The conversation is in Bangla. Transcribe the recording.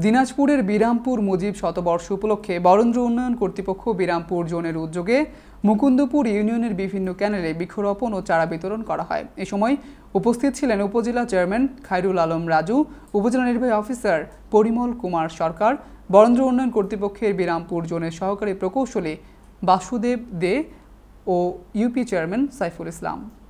দিনাজপুরের বিরামপুর মুজিব শতবর্ষ উপলক্ষে বরেন্দ্র উন্নয়ন কর্তৃপক্ষ বিরামপুর জোনের উদ্যোগে মুকুন্দপুর ইউনিয়নের বিভিন্ন ক্যানেলে বৃক্ষরোপণ ও চারা বিতরণ করা হয়। এ সময় উপস্থিত ছিলেন উপজেলা চেয়ারম্যান খায়রুল আলম রাজু, উপজেলা নির্বাহী অফিসার পরিমল কুমার সরকার, বরেন্দ্র উন্নয়ন কর্তৃপক্ষের বিরামপুর জোনের সহকারী প্রকৌশলী বাসুদেব দে ও ইউপি চেয়ারম্যান সাইফুল ইসলাম।